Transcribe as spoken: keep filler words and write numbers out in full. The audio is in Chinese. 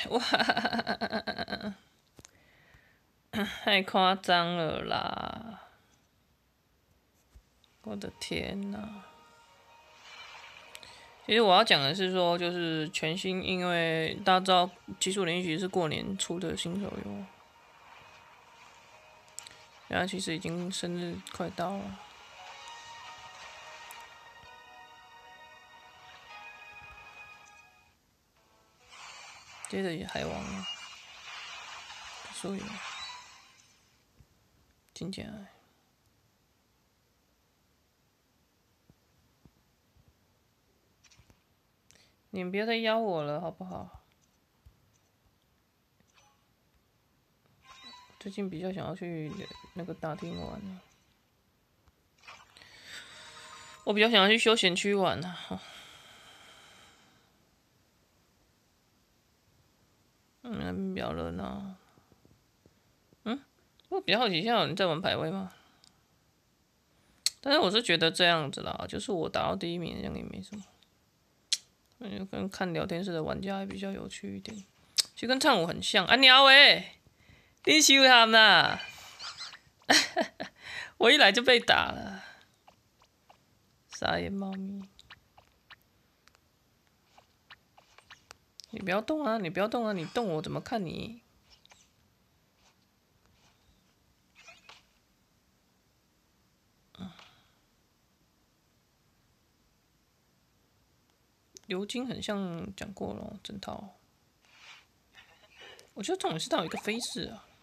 哇，太夸张了啦！我的天哪！其实我要讲的是说，就是全新，因为大家知道《极速连续》是过年出的新手游，然后其实已经生日快到了。接着也海王啊，所以真正的。你们不要再邀我了，好不好？最近比较想要去那个大厅玩啊，我比较想要去休闲区玩啊。嗯，比较热闹。嗯，我比较好奇，现在有人在玩排位吗？但是我是觉得这样子啦，就是我打到第一名，这样也没什么。嗯，跟看聊天室的玩家还比较有趣一点，其实跟唱舞很像。啊鸟喂，你羞他们啦！我一来就被打了，傻眼猫咪。你不要动啊！你不要动啊！你动我怎么看你？流金很像讲过了，整套。我觉得重点是它有一个飞式啊。